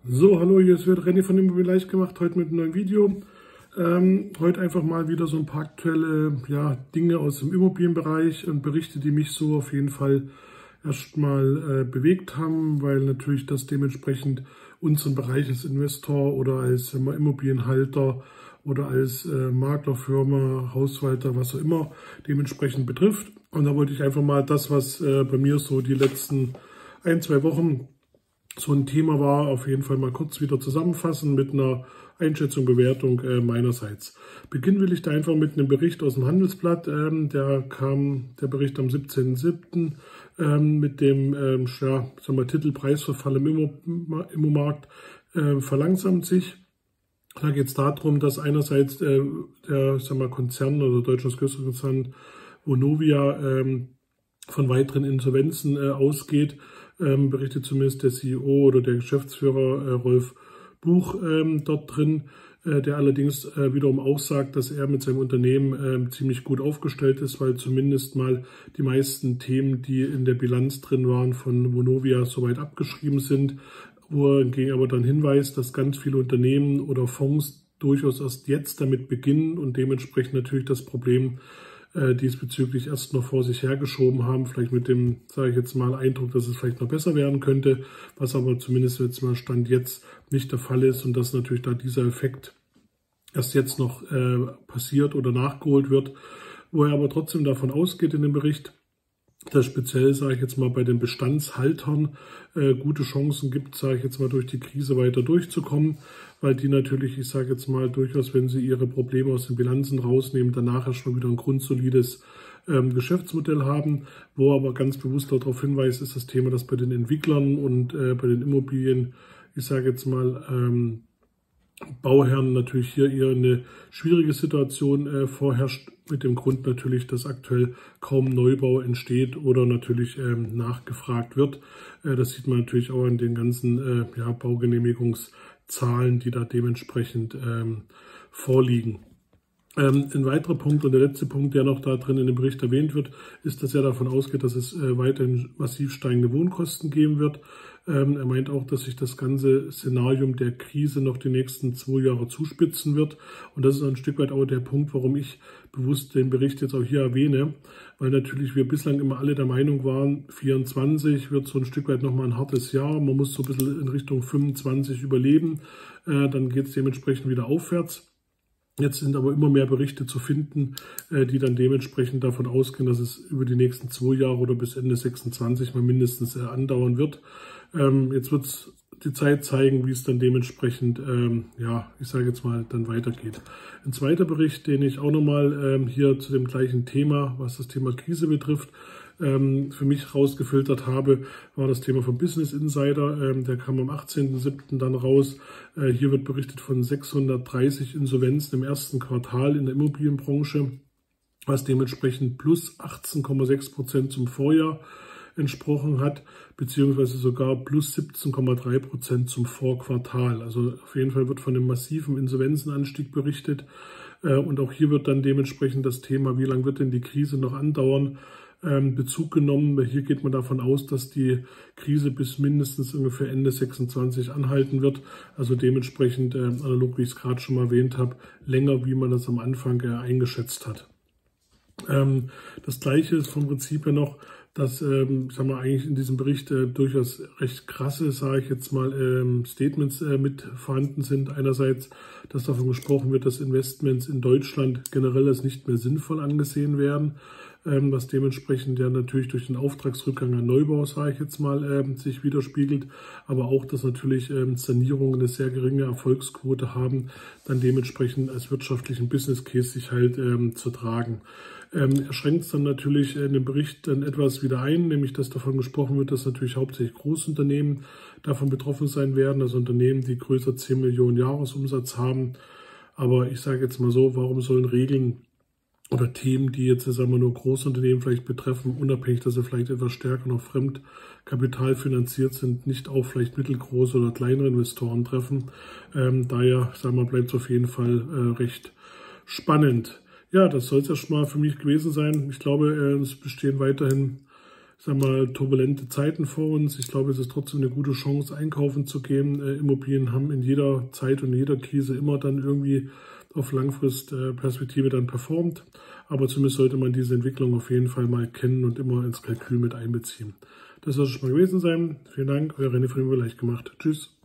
So, hallo, hier ist wieder René von Immobilien leicht gemacht, heute mit einem neuen Video. Heute einfach mal wieder so ein paar aktuelle Dinge aus dem Immobilienbereich und Berichte, die mich so auf jeden Fall erstmal bewegt haben, weil natürlich das dementsprechend unseren Bereich als Investor oder als Immobilienhalter oder als Maklerfirma, Hausverwalter, was auch immer, dementsprechend betrifft. Und da wollte ich einfach mal das, was bei mir so die letzten 1-2 Wochen so ein Thema war, auf jeden Fall mal kurz wieder zusammenfassen mit einer Einschätzung, Bewertung meinerseits. Beginnen will ich da einfach mit einem Bericht aus dem Handelsblatt. Der Bericht am 17.07. Mit dem Titel Preisverfall im Immomarkt verlangsamt sich. Da geht es darum, dass einerseits der Konzern oder Deutschlands größter Konzern Vonovia von weiteren Insolvenzen ausgeht, berichtet zumindest der CEO oder der Geschäftsführer Rolf Buch dort drin, der allerdings wiederum auch sagt, dass er mit seinem Unternehmen ziemlich gut aufgestellt ist, weil zumindest mal die meisten Themen, die in der Bilanz drin waren, von Vonovia soweit abgeschrieben sind, wo er hingegen aber dann hinweist, dass ganz viele Unternehmen oder Fonds durchaus erst jetzt damit beginnen und dementsprechend natürlich das Problem diesbezüglich erst noch vor sich hergeschoben haben, vielleicht mit dem, sage ich jetzt mal, Eindruck, dass es vielleicht noch besser werden könnte, was aber zumindest jetzt mal Stand jetzt nicht der Fall ist und dass natürlich da dieser Effekt erst jetzt noch passiert oder nachgeholt wird, wo er aber trotzdem davon ausgeht in dem Bericht, dass speziell, sage ich jetzt mal, bei den Bestandshaltern gute Chancen gibt, sage ich jetzt mal, durch die Krise weiter durchzukommen, weil die natürlich, ich sage jetzt mal, durchaus, wenn sie ihre Probleme aus den Bilanzen rausnehmen, danach ja schon wieder ein grundsolides Geschäftsmodell haben. Wo aber ganz bewusst darauf hinweist, ist das Thema, dass bei den Entwicklern und bei den Immobilien, ich sage jetzt mal, Bauherren natürlich hier eher eine schwierige Situation vorherrscht, mit dem Grund natürlich, dass aktuell kaum Neubau entsteht oder natürlich nachgefragt wird. Das sieht man natürlich auch in den ganzen Baugenehmigungszahlen, die da dementsprechend vorliegen. Ein weiterer Punkt und der letzte Punkt, der noch da drin in dem Bericht erwähnt wird, ist, dass er davon ausgeht, dass es weiterhin massiv steigende Wohnkosten geben wird. Er meint auch, dass sich das ganze Szenario der Krise noch die nächsten 2 Jahre zuspitzen wird. Und das ist ein Stück weit auch der Punkt, warum ich bewusst den Bericht jetzt auch hier erwähne, weil natürlich wir bislang immer alle der Meinung waren, 24 wird so ein Stück weit nochmal ein hartes Jahr. Man muss so ein bisschen in Richtung 25 überleben. Dann geht es dementsprechend wieder aufwärts. Jetzt sind aber immer mehr Berichte zu finden, die dann dementsprechend davon ausgehen, dass es über die nächsten 2 Jahre oder bis Ende 26 mal mindestens andauern wird. Jetzt wird es die Zeit zeigen, wie es dann dementsprechend, ich sage jetzt mal, dann weitergeht. Ein zweiter Bericht, den ich auch nochmal hier zu dem gleichen Thema, was das Thema Krise betrifft, für mich rausgefiltert habe, war das Thema vom Business Insider. Der kam am 18.07. dann raus. Hier wird berichtet von 630 Insolvenzen im ersten Quartal in der Immobilienbranche, was dementsprechend plus 18,6% zum Vorjahr entsprochen hat, beziehungsweise sogar plus 17,3% zum Vorquartal. Also auf jeden Fall wird von einem massiven Insolvenzenanstieg berichtet. Und auch hier wird dann dementsprechend das Thema, wie lange wird denn die Krise noch andauern, Bezug genommen. Hier geht man davon aus, dass die Krise bis mindestens ungefähr Ende 26 anhalten wird. Also dementsprechend, analog wie ich es gerade schon mal erwähnt habe, länger, wie man das am Anfang eingeschätzt hat. Das Gleiche ist vom Prinzip her noch, dass eigentlich in diesem Bericht durchaus recht krasse, sage ich jetzt mal, Statements mit vorhanden sind. Einerseits, dass davon gesprochen wird, dass Investments in Deutschland generell als nicht mehr sinnvoll angesehen werden, was dementsprechend ja natürlich durch den Auftragsrückgang an Neubau, sage ich jetzt mal, sich widerspiegelt, aber auch, dass natürlich Sanierungen eine sehr geringe Erfolgsquote haben, dann dementsprechend als wirtschaftlichen Business Case sich halt zu tragen. Er schränkt es dann natürlich in dem Bericht dann etwas wieder ein, nämlich dass davon gesprochen wird, dass natürlich hauptsächlich Großunternehmen davon betroffen sein werden, also Unternehmen, die größer 10 Millionen Jahresumsatz haben. Aber ich sage jetzt mal so, warum sollen Regeln oder Themen, die jetzt sagen wir nur Großunternehmen vielleicht betreffen, unabhängig, dass sie vielleicht etwas stärker noch Fremdkapital finanziert sind, nicht auch vielleicht mittelgroße oder kleinere Investoren treffen. Daher, sagen wir, bleibt es auf jeden Fall recht spannend. Ja, das soll es erstmal für mich gewesen sein. Ich glaube, es bestehen weiterhin sagen wir mal, turbulente Zeiten vor uns. Ich glaube, es ist trotzdem eine gute Chance, einkaufen zu gehen. Immobilien haben in jeder Zeit und in jeder Krise immer dann irgendwie auf Langfristperspektive dann performt. Aber zumindest sollte man diese Entwicklung auf jeden Fall mal kennen und immer ins Kalkül mit einbeziehen. Das soll es schon mal gewesen sein. Vielen Dank, euer René von Leicht gemacht. Tschüss.